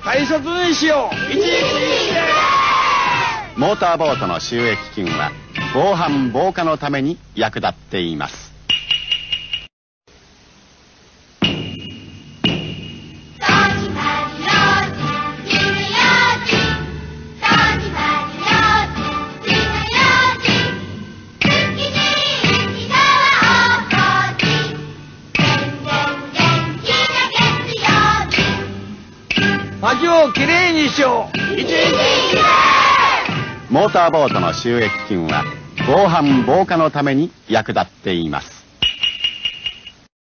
大切にしよう。 モーターボートの収益金は防犯防火のために役立っています。 街をきれいにしよう。 モーターボートの収益金は防犯防火のために役立っています。